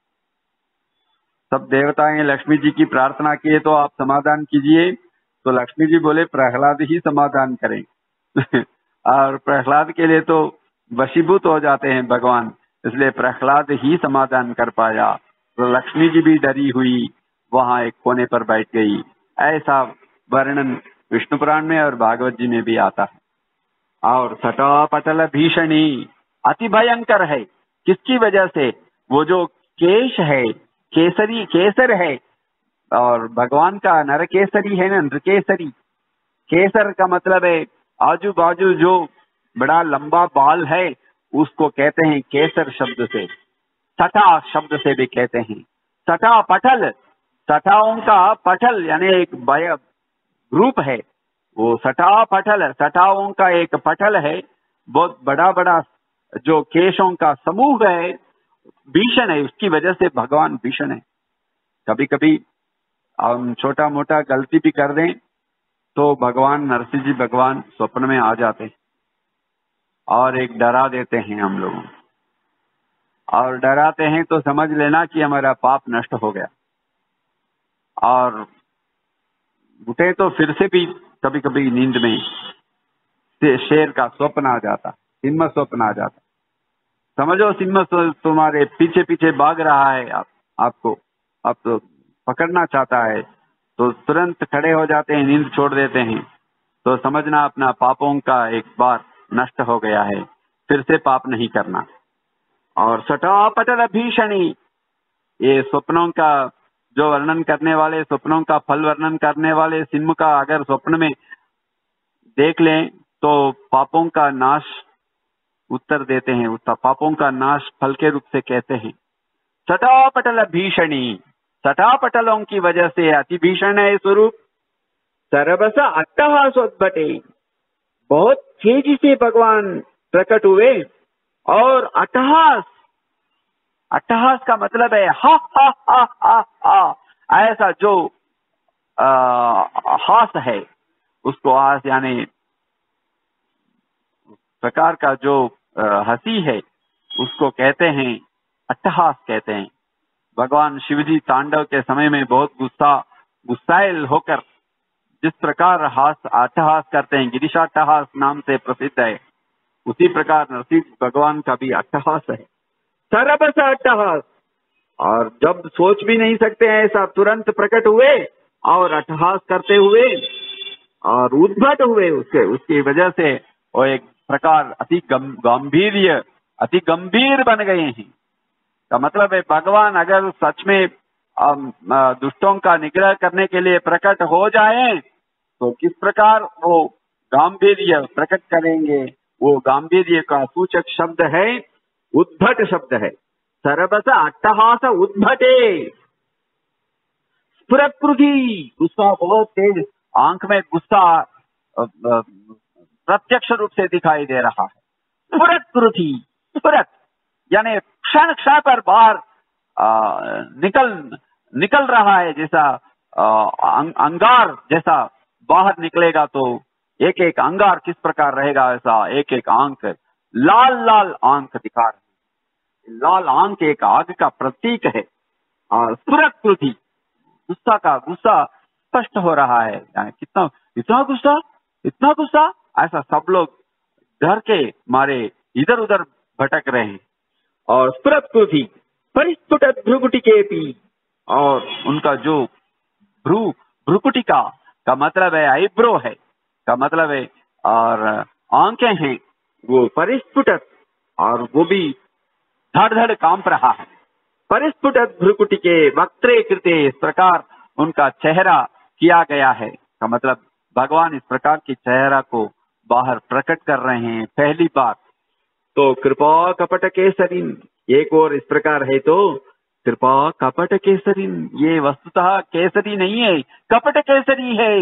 सब देवताएं लक्ष्मी जी की प्रार्थना किए तो आप समाधान कीजिए, तो लक्ष्मी जी बोले प्रहलाद ही समाधान करें। और प्रहलाद के लिए तो वशीभूत हो जाते हैं भगवान, इसलिए प्रहलाद ही समाधान कर पाया। तो लक्ष्मी जी भी डरी हुई वहां एक कोने पर बैठ गई। ऐसा वर्णन विष्णु पुराण में और भागवत जी में भी आता है। और सटापटल भीषणी अति भयंकर है। किसकी वजह से? वो जो केश है, केसरी केसर है, और भगवान का नरकेसरी है ना, नृकेसरी। केसर का मतलब है आजू बाजू जो बड़ा लंबा बाल है, उसको कहते हैं केसर शब्द से। सटा शब्द से भी कहते हैं। सटा पटल, सटाओं का पटल यानी एक रूप है वो। सटा पटल, सटाओं का एक पटल है, बहुत बड़ा बड़ा जो केशों का समूह है, भीषण है। उसकी वजह से भगवान भीषण है। कभी कभी हम छोटा मोटा गलती भी कर दें तो भगवान नरसिंह जी भगवान स्वप्न में आ जाते हैं और एक डरा देते हैं हम लोगों को। और डराते हैं तो समझ लेना कि हमारा पाप नष्ट हो गया। और उठे तो फिर से भी कभी कभी नींद में शेर का स्वप्न आ जाता, सिंह स्वप्न आ जाता। समझो सिंह तुम्हारे पीछे पीछे भाग रहा है, आप आपको आप तो पकड़ना चाहता है, तो तुरंत खड़े हो जाते हैं, नींद छोड़ देते हैं, तो समझना अपना पापों का एक बार नष्ट हो गया है, फिर से पाप नहीं करना। और सटापटल भीषणी, ये स्वप्नों का जो वर्णन करने वाले, स्वप्नों का फल वर्णन करने वाले सिंह का अगर स्वप्न में देख लें तो पापों का नाश उत्तर देते हैं, उत्तर पापों का नाश फल के रूप से कहते हैं। सटापटल भीषणी, सटापटलों की वजह से अति भीषण है स्वरूप। सरबस अट्टहासोद्भटे, बहुत तेजी से भगवान प्रकट हुए। और अट्टहास, अट्टहास का मतलब है हा हा हा हा हा, ऐसा जो आ, हास है, उसको हास यानी प्रकार का जो हंसी है, उसको कहते हैं अट्टहास कहते हैं। भगवान शिवजी तांडव के समय में बहुत गुस्सा गुस्साइल होकर जिस प्रकार हास अट्टहास करते हैं, गिरीशाट्टहास नाम से प्रसिद्ध है, उसी प्रकार नरसिंह भगवान का भी अट्टहास है। सरबस अट्टहास, और जब सोच भी नहीं सकते हैं ऐसा तुरंत प्रकट हुए और अट्टहास करते हुए और उद्भट हुए। उसके उसकी वजह से वो एक प्रकार अति गंभीर अति गंभीर बन गए हैं। का मतलब है भगवान अगर सच में दुष्टों का निग्रह करने के लिए प्रकट हो जाए तो किस प्रकार वो गांभीर्य प्रकट करेंगे। वो गांभीर्य का सूचक शब्द है उद्भट शब्द है। सरबस अट्टहास उद्भटे, स्फुरत्कृति, गुस्सा बहुत तेज, आंख में गुस्सा प्रत्यक्ष रूप से दिखाई दे रहा है। स्फुरत्कृति, स्फुरत यानी क्षण क्षण पर बाहर निकल निकल रहा है, जैसा आ, अंगार जैसा बाहर निकलेगा तो एक एक अंगार किस प्रकार रहेगा, ऐसा एक एक आंख लाल लाल आंख दिखा रहे। लाल आंख एक आग का प्रतीक है। और स्फुरत्कृति, गुस्सा का गुस्सा स्पष्ट हो रहा है, यानी कितना इतना गुस्सा इतना गुस्सा, ऐसा सब लोग डर के मारे इधर उधर भटक रहे हैं। और स्फुरत्कृति परिस्फुटत भ्रुकुटिकेपि, और उनका जो भ्रू भ्रुकुटिका का मतलब है आईब्रो है, का मतलब है और आंखें हैं वो परिस्फुटत, और वो भी धड़ धड़ कांप रहा है। परिस्फुटत भ्रुकुटिके वक्त्रे कृते, इस प्रकार उनका चेहरा किया गया है, का मतलब भगवान इस प्रकार की चेहरा को बाहर प्रकट कर रहे हैं पहली बार। तो कृपा कपट केसरीन, एक और इस प्रकार है तो कृपा कपट केसरीन, ये वस्तुतः केसरी नहीं है, कपट केसरी है।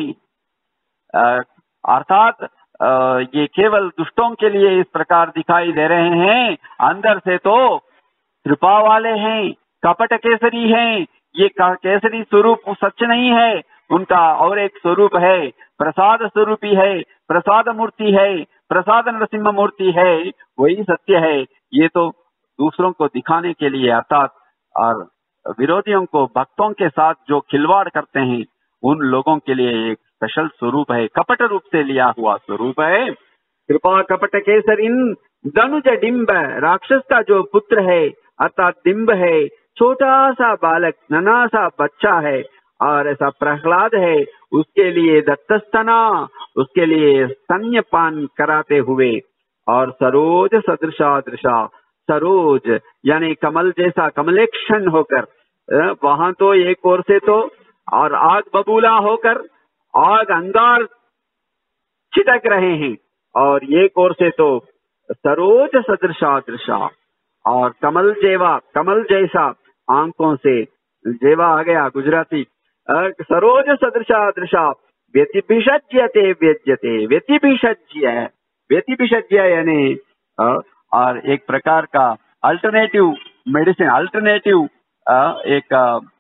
अर्थात ये केवल दुष्टों के लिए इस प्रकार दिखाई दे रहे हैं, अंदर से तो कृपा वाले हैं, कपट केसरी हैं। ये केसरी स्वरूप सच नहीं है उनका, और एक स्वरूप है प्रसाद स्वरूपी है, प्रसाद मूर्ति है, प्रसाद नरसिंह मूर्ति है, वही सत्य है। ये तो दूसरों को दिखाने के लिए, अर्थात और विरोधियों को, भक्तों के साथ जो खिलवाड़ करते हैं उन लोगों के लिए एक स्पेशल स्वरूप है, कपट रूप से लिया हुआ स्वरूप है। कृपा कपट केसरीन धनुज डिंब, राक्षस का जो पुत्र है अर्थात डिंब है, छोटा सा बालक, नन्हा सा बच्चा है, और ऐसा प्रहलाद है, उसके लिए दत्तस्तना, उसके लिए स्तन्यपान कराते हुए, और सरोज सदृशा दृशा, सरोज यानी कमल जैसा कमलेक्षण होकर, वहां तो एक ओर से तो और आग बबूला होकर आग अंगार छिटक रहे हैं, और एक ओर से तो सरोज सदृशा दृशा, और कमल जेवा, कमल जैसा आंखों से, जेवा आ गया गुजराती, सरोज सदृशा दृशा, व्यतिभिषज्यते व्यज्यते, व्यतिभिषज्य, व्यतिभिषज्य यानी और एक प्रकार का अल्टरनेटिव मेडिसिन, अल्टरनेटिव एक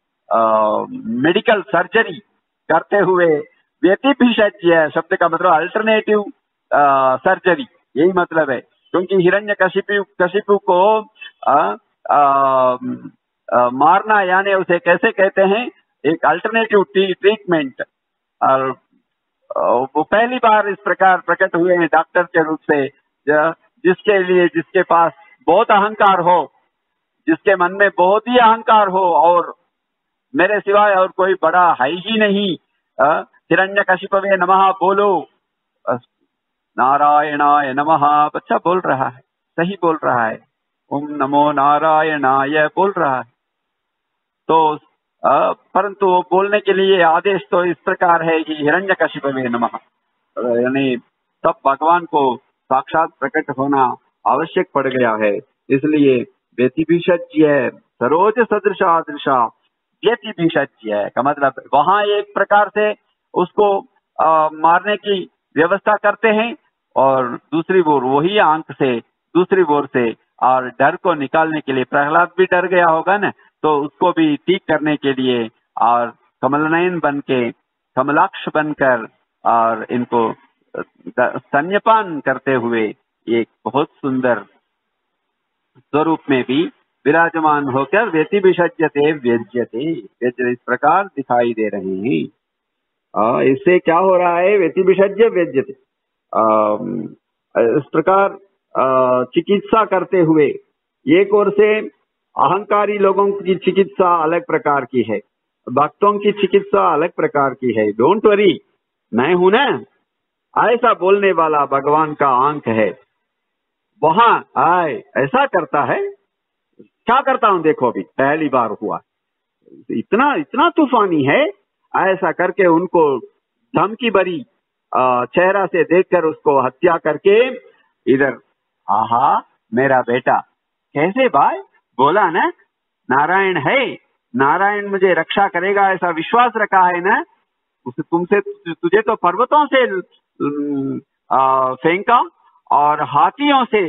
मेडिकल सर्जरी करते हुए, व्यतिभिषज्य शब्द का मतलब अल्टरनेटिव सर्जरी, यही मतलब है। क्योंकि हिरण्यकशिपु कशिपु को आ, आ, आ, मारना यानी उसे कैसे कहते हैं, एक अल्टरनेटिव ट्रीटमेंट, और वो पहली बार इस प्रकार प्रकट हुए हैं डॉक्टर के रूप से, जिसके लिए, जिसके पास बहुत अहंकार हो, जिसके मन में बहुत ही अहंकार हो, और मेरे सिवाय और कोई बड़ा है ही नहीं, हिरण्यकशिपवे नमः बोलो, नारायणाय नमः, बच्चा बोल रहा है, सही बोल रहा है, ओम नमो नारायणाय बोल रहा है। तो आ, परंतु बोलने के लिए आदेश तो इस प्रकार है कि हिरण्यकशिपवे नमः, यानी तब भगवान को साक्षात प्रकट होना आवश्यक पड़ गया है। इसलिए व्यतिभिषज्य, सरोज सदृशा दृशा, व्यतिभिषज्य का मतलब वहां एक प्रकार से उसको आ, मारने की व्यवस्था करते हैं, और दूसरी ओर वही आंख से, दूसरी ओर से, और डर को निकालने के लिए, प्रहलाद भी डर गया होगा ना, तो उसको भी ठीक करने के लिए, और कमलनयन बन के, कमलाक्ष बनकर, और इनको स्तन्यपान करते हुए एक बहुत सुंदर स्वरूप में भी विराजमान होकर व्यतिभिषज्यते व्यज्यते, इस प्रकार दिखाई दे रहे हैं। आ, इससे क्या हो रहा है, व्यतिभिषज्य व्यज्यते, इस प्रकार चिकित्सा करते हुए, एक ओर से अहंकारी लोगों की चिकित्सा अलग प्रकार की है, भक्तों की चिकित्सा अलग प्रकार की है। डोंट वरी, मैं हूं ना, ऐसा बोलने वाला भगवान का आंख है, वहां आए ऐसा करता है, क्या करता हूं देखो, अभी पहली बार हुआ, इतना इतना तूफानी है, ऐसा करके उनको धमकी भरी चेहरा से देखकर उसको हत्या करके, इधर आहा मेरा बेटा, कैसे भाई बोला ना, नारायण है, नारायण मुझे रक्षा करेगा ऐसा विश्वास रखा है ना, उसे तुमसे, तुझे तो पर्वतों से फेंका और हाथियों से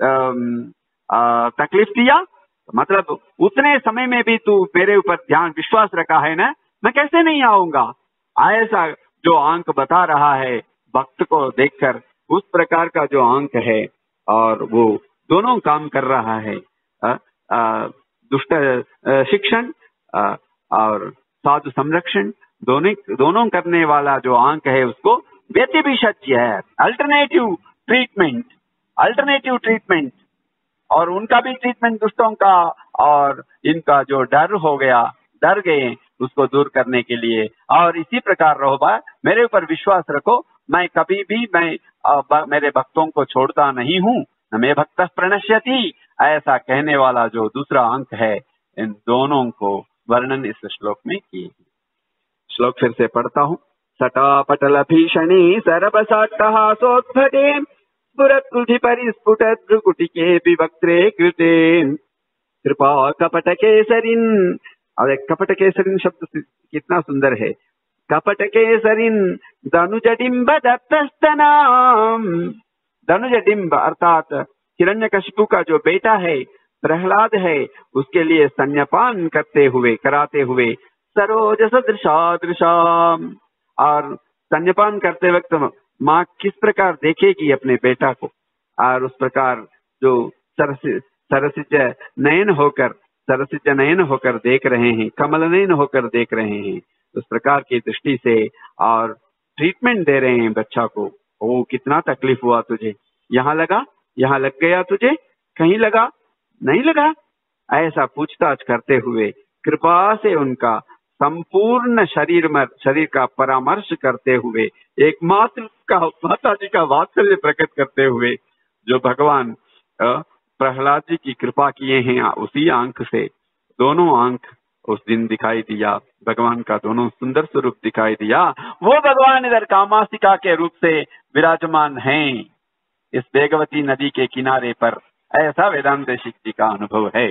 तकलीफ दिया, मतलब उतने समय में भी तू मेरे ऊपर ध्यान विश्वास रखा है ना, मैं कैसे नहीं आऊंगा, ऐसा जो आंख बता रहा है भक्त को देखकर, उस प्रकार का जो आंख है, और वो दोनों काम कर रहा है, आ, आ, दुष्ट शिक्षण और साधु संरक्षण, दोनों दोनों करने वाला जो आंख है, उसको व्यतिभिषज्य है, अल्टरनेटिव ट्रीटमेंट, अल्टरनेटिव ट्रीटमेंट, और उनका भी ट्रीटमेंट दुष्टों का, और इनका जो डर हो गया, डर गए, उसको दूर करने के लिए। और इसी प्रकार रहो बा, मेरे ऊपर विश्वास रखो, मैं कभी भी मैं आ, मेरे भक्तों को छोड़ता नहीं हूँ, मैं भक्त प्रणश्यति, ऐसा कहने वाला जो दूसरा अंक है, इन दोनों को वर्णन इस श्लोक में किए। श्लोक फिर से पढ़ता हूँ। सटापटल भीषणी सर्वसाट्टहासोद्भटे स्फुरत्कुल्भि परिस्फुटत् भ्रुकुटिके वक्त्रे कृते कृपा कपट केसरिन। और एक कपट केसरिन शब्द कितना सुंदर है। कपट केसरिन धनुजडिंब दत्तस्तनाम। धनुजडिंब अर्थात हिरण्यकशिपु का जो बेटा है प्रहलाद है, उसके लिए स्तन्यपान करते हुए कराते हुए सरोज सदृशादृशाम। और स्तन्यपान करते वक्त माँ किस प्रकार देखेगी अपने बेटा को, और उस प्रकार जो सरस सरसिज नयन होकर सरसिज नयन होकर देख रहे हैं, कमल नयन होकर देख रहे हैं, उस प्रकार की दृष्टि से और ट्रीटमेंट दे रहे हैं बच्चा को। ओ कितना तकलीफ हुआ तुझे, यहाँ लगा, यहाँ लग गया तुझे, कहीं लगा नहीं लगा, ऐसा पूछताछ करते हुए कृपा से उनका संपूर्ण शरीर में शरीर का परामर्श करते हुए एक मात्र का माता जी का वात्सल्य प्रकट करते हुए जो भगवान प्रहलाद जी की कृपा किए हैं, उसी आंख से दोनों आंख उस दिन दिखाई दिया, भगवान का दोनों सुंदर स्वरूप दिखाई दिया। वो भगवान इधर कामासिका के रूप से विराजमान हैं इस वेगवती नदी के किनारे पर, ऐसा वेदांत देशिक जी का अनुभव है।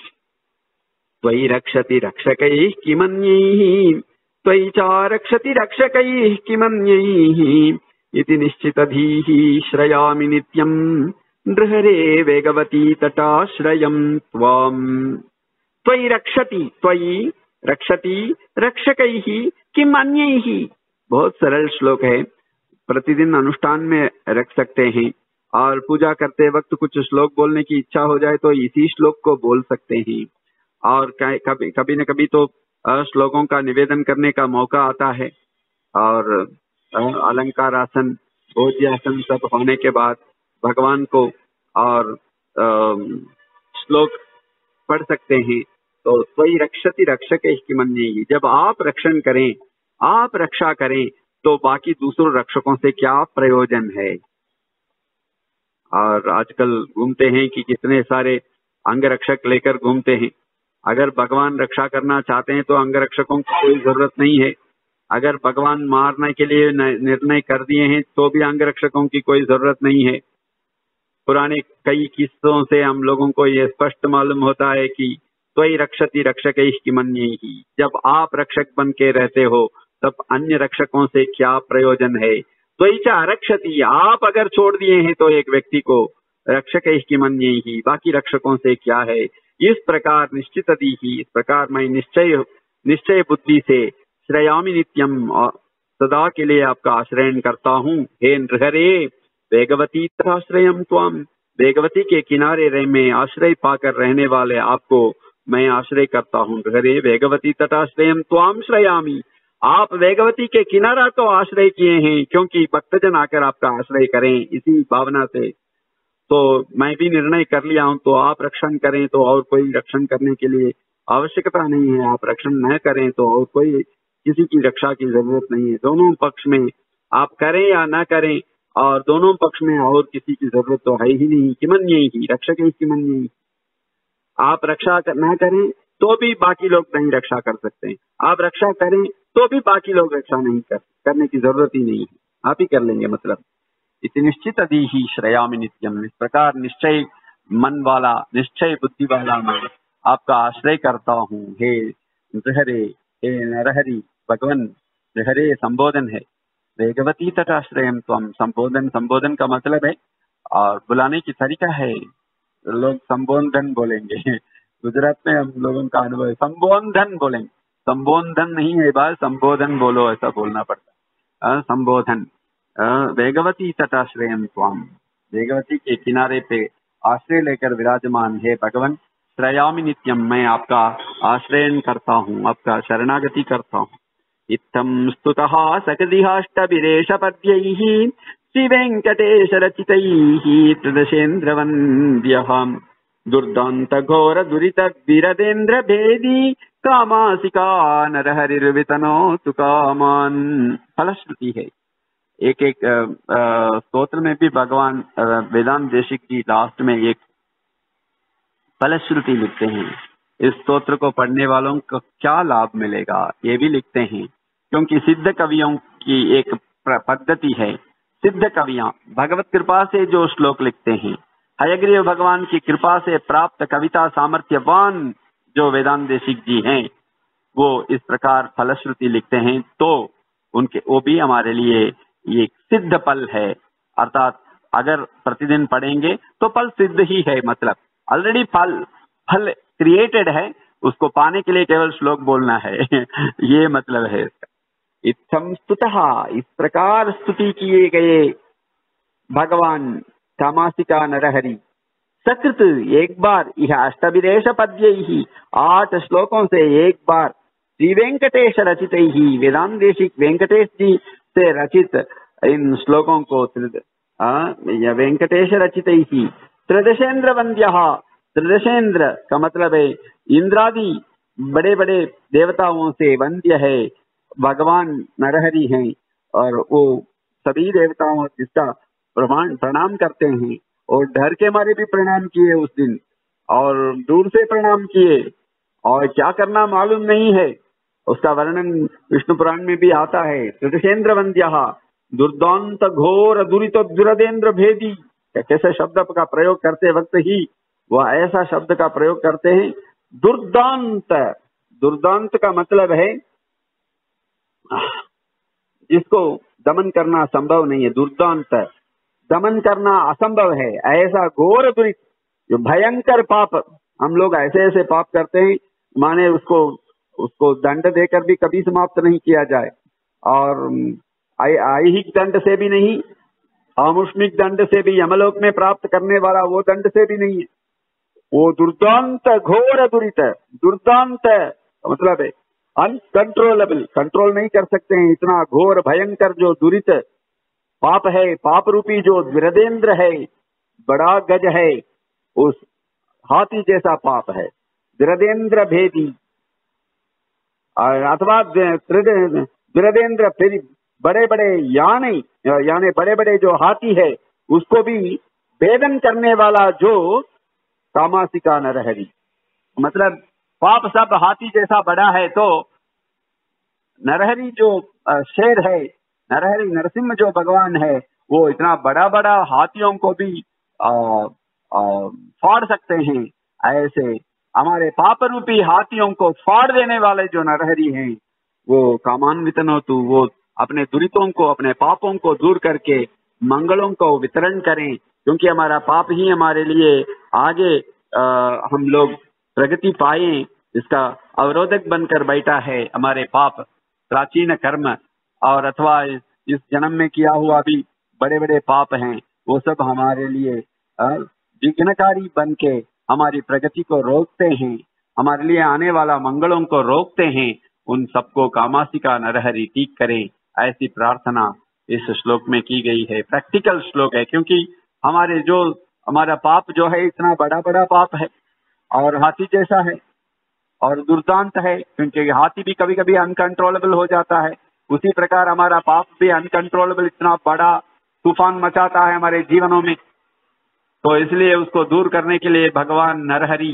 त्वयि रक्षति रक्षकैः किमन्यैः त्वयि च रक्षति रक्षकैः किमन्यैः इति निश्चितधीः श्रयामि नित्यं नृहरे वेगवती तटाश्रयं त्वाम्। त्वयि रक्षति त्वयि रक्षति रक्षकैः किमन्यैः। बहुत सरल श्लोक है, प्रतिदिन अनुष्ठान में रख सकते हैं, और पूजा करते वक्त कुछ श्लोक बोलने की इच्छा हो जाए तो इसी श्लोक को बोल सकते हैं। और कभी कभी न कभी तो श्लोकों का निवेदन करने का मौका आता है, और अलंकार आसन भोज्यासन सब होने के बाद भगवान को और श्लोक पढ़ सकते हैं। तो त्वयि रक्षति रक्षकैः किमन्यैः, जब आप रक्षण करें, आप रक्षा करें, तो बाकी दूसरों रक्षकों से क्या प्रयोजन है। और आजकल घूमते हैं कि कितने सारे अंग रक्षक लेकर घूमते हैं। अगर भगवान रक्षा करना चाहते हैं तो अंग रक्षकों की कोई जरूरत नहीं है। अगर भगवान मारने के लिए निर्णय कर दिए हैं तो भी अंग रक्षकों की कोई जरूरत नहीं है। पुराने कई किस्सों से हम लोगों को ये स्पष्ट मालूम होता है कि त्वयि रक्षति रक्षकैः किमन्यैः, जब आप रक्षक बन के रहते हो तब अन्य रक्षकों से क्या प्रयोजन है। त्वयि च रक्षति, आप अगर छोड़ दिए हैं तो एक व्यक्ति को, रक्षकैः किमन्यैः, बाकी रक्षकों से क्या है। इस प्रकार निश्चितधीः, इस प्रकार मैं निश्चय निश्चय बुद्धि से श्रयामि नित्यम, सदा के लिए आपका आश्रय करता हूँ। हे नृहरे वेगवती तटाश्रयं त्वाम, वेगवती के किनारे रह में आश्रय पाकर रहने वाले आपको मैं आश्रय करता हूँ। नृहरे वेगवती तटाश्रयं त्वाम श्रयामि, आप वेगवती के किनारा तो आश्रय किए हैं क्योंकि भक्तजन आकर आपका आश्रय करें, इसी भावना से तो मैं भी निर्णय कर लिया हूं। तो आप रक्षण करें तो और कोई रक्षण करने के लिए आवश्यकता नहीं है, आप रक्षण न करें तो और कोई किसी की रक्षा की जरूरत नहीं है। दोनों पक्ष में आप करें या ना करें, और दोनों पक्ष में और किसी की जरूरत तो है ही नहीं। किमन्यैः रक्षकैः किमन्यैः, आप रक्षा न करें तो भी बाकी लोग नहीं रक्षा कर सकते, आप रक्षा करें तो भी बाकी लोग रक्षा नहीं कर करने की जरूरत ही नहीं है, आप ही कर लेंगे। मतलब इति निश्चितधीः श्रयामि नित्यम, इस प्रकार निश्चय मन वाला, निश्चय बुद्धि वाला मैं आपका आश्रय करता हूँ। हे नृहरे, हे नरहरि, भगवान नृहरे संबोधन है, वेगवती तटाश्रयं त्वम संबोधन, संबोधन का मतलब है और बुलाने की तरीका है। लोग संबोधन बोलेंगे, गुजरात में हम लोगों का अनुभव है संबोधन बोलेंगे, संबोधन नहीं है बात, संबोधन बोलो, ऐसा बोलना पड़ता है। संबोधन वेगवती तटाश्रयं त्वाम, वेगवती के किनारे पे आश्रय लेकर विराजमान है भगवान। श्रयामि नित्यम, मैं आपका आश्रयन करता हूँ, आपका शरणागति करता हूँ। इत्थं स्तुतः सकदिहाष्टभिरेष पद्यैः श्री वेंकटेश रचितैः त्रिदशेन्द्रवन्द्यः दुर्दान्त घोर दुरित विरदेन्द्र भेदी कामासिका नरहरिर्वितनोतु कामान्। फलश्रुति है। एक एक स्तोत्र में भी भगवान वेदांत देशिक की लास्ट में एक फलश्रुति लिखते हैं। इस स्तोत्र को पढ़ने वालों को क्या लाभ मिलेगा ये भी लिखते हैं, क्योंकि सिद्ध कवियों की एक पद्धति है, सिद्ध कवियां भगवत कृपा से जो श्लोक लिखते हैं, हयग्रीव भगवान की कृपा से प्राप्त कविता सामर्थ्यवान जो वेदांत देशिक जी हैं, वो इस प्रकार फलश्रुति लिखते हैं, तो उनके वो भी हमारे लिए ये सिद्ध फल है। अर्थात अगर प्रतिदिन पढ़ेंगे तो फल सिद्ध ही है, मतलब ऑलरेडी फल फल क्रिएटेड है, उसको पाने के लिए केवल श्लोक बोलना है ये मतलब है इसका। इत्थम स्तुतः, इस प्रकार स्तुति किए गए भगवान कामासिका नरहरि सकृत, एक बार यह अष्टविरेश पद्य ही, आठ श्लोकों से एक बार श्री वेंकटेश रचित ही, वेदांत देशिक वेंकटेश जी से रचित इन श्लोकों को या वेंकटेश रचित ही त्रिदशेन्द्र वंद्य, त्रिदशेन्द्र का मतलब है इंद्रादि बड़े बड़े देवताओं से वंद्य है भगवान नरहरि हैं, और वो सभी देवताओं जिसका प्रमाण प्रणाम करते हैं, और डर के मारे भी प्रणाम किए उस दिन, और दूर से प्रणाम किए, और क्या करना मालूम नहीं है, उसका वर्णन विष्णु पुराण में भी आता है। त्रिदशेन्द्र वंद्य दुर्दांत घोर दुरित दुरदेन्द्र भेदी, कैसे शब्द का प्रयोग करते वक्त ही वह ऐसा शब्द का प्रयोग करते हैं दुर्दांत। दुर्दांत का मतलब है जिसको दमन करना संभव नहीं है, दुर्दांत दमन करना असंभव है, ऐसा घोर दुरित जो भयंकर पाप, हम लोग ऐसे ऐसे पाप करते हैं माने उसको उसको दंड देकर भी कभी समाप्त नहीं किया जाए, और ऐहिक दंड से भी नहीं, आमुष्मिक दंड से भी, यमलोक में प्राप्त करने वाला वो दंड से भी नहीं है, वो दुर्दांत घोर दुरित। दुर्दांत मतलब है अनकंट्रोलेबल, कंट्रोल नहीं कर सकते हैं, इतना घोर भयंकर जो दुरित पाप है, पाप रूपी जो विरदेंद्र है, बड़ा गज है, उस हाथी जैसा पाप है, विरदेंद्र भेदी, अथवा विरदेंद्र फिर बड़े बड़े यानी यानी बड़े बड़े जो हाथी है उसको भी भेदन करने वाला जो कामासिका नरहरि, मतलब पाप सब हाथी जैसा बड़ा है, तो नरहरि जो शेर है, नरहरि नरसिंह जो भगवान है, वो इतना बड़ा बड़ा हाथियों को भी आ, आ, फाड़ सकते हैं। ऐसे हमारे पाप रूपी हाथियों को फाड़ देने वाले जो नरहरि हैं, वो कामान्वितन हो, तो वो अपने दुरितों को, अपने पापों को दूर करके मंगलों को वितरण करें, क्योंकि हमारा पाप ही हमारे लिए आगे आ, हम लोग प्रगति पाए, इसका अवरोधक बनकर बैठा है हमारे पाप, प्राचीन कर्म, और अथवा इस जन्म में किया हुआ भी बड़े बड़े पाप हैं, वो सब हमारे लिए विघ्नकारी बन के हमारी प्रगति को रोकते हैं, हमारे लिए आने वाला मंगलों को रोकते हैं। उन सबको कामासिका नरहरि ठीक करें, ऐसी प्रार्थना इस श्लोक में की गई है। प्रैक्टिकल श्लोक है, क्योंकि हमारे जो हमारा पाप जो है इतना बड़ा बड़ा पाप है, और हाथी जैसा है, और दुर्दांत है, क्योंकि हाथी भी कभी कभी अनकंट्रोलेबल हो जाता है, उसी प्रकार हमारा पाप भी अनकंट्रोलेबल इतना बड़ा तूफान मचाता है हमारे जीवनों में। तो इसलिए उसको दूर करने के लिए भगवान नरहरि,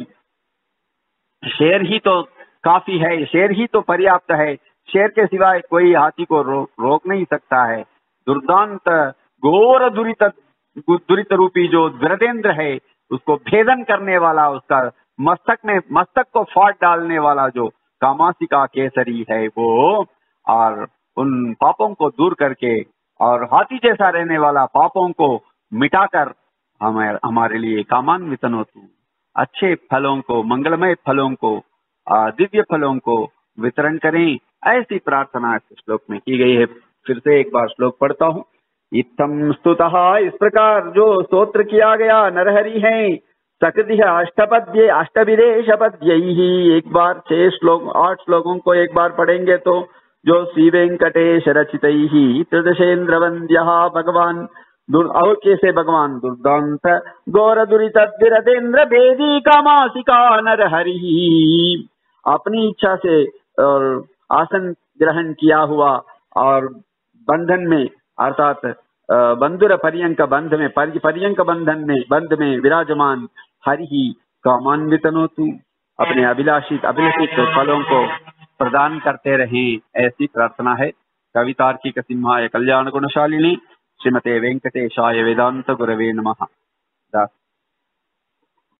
शेर ही तो काफी है, शेर ही तो पर्याप्त है, शेर के सिवाय कोई हाथी को रो, रोक नहीं सकता है। दुर्दांत घोर दुरित दुरित रूपी जो विरदेंद्र है, उसको भेदन करने वाला, उसका मस्तक में मस्तक को फाड़ डालने वाला जो कामासिका केसरी है वो, और उन पापों को दूर करके और हाथी जैसा रहने वाला पापों को मिटाकर हमारे हमारे लिए कामान्वितन हो, तू अच्छे फलों को, मंगलमय फलों को, दिव्य फलों को वितरण करें, ऐसी प्रार्थना इस श्लोक में की गई है। फिर से एक बार श्लोक पढ़ता हूँ। इत्थम स्तुतः, इस प्रकार जो स्तोत्र किया गया नरहरि हैं, सकृति अष्टपद्ये अष्टविरेश पद्य ही, एक बार छह श्लोक आठ श्लोकों को एक बार पढ़ेंगे तो जो श्री वेंकटेश रचित ही त्रिदशेन्द्र वंद्य भगवान दुर और कैसे भगवान दुर्दांत गौर दुरित विरदेंद्र भेदी कामासिका नरहरि, अपनी इच्छा से और आसन ग्रहण किया हुआ और बंधन में, अर्थात बंधुर पर्यंक बंध में, पर्यंक बंधन में बंध में विराजमान हरि ही कामान्वितनो तू, अपने अभिलाषित अभिलषित फलों को प्रदान करते रहें, ऐसी प्रार्थना है। कवितार्किक सिंहाय कल्याण गुणशालिनी श्रीमते वेंकटेशाय वेदांत गुरवे नमः। दास।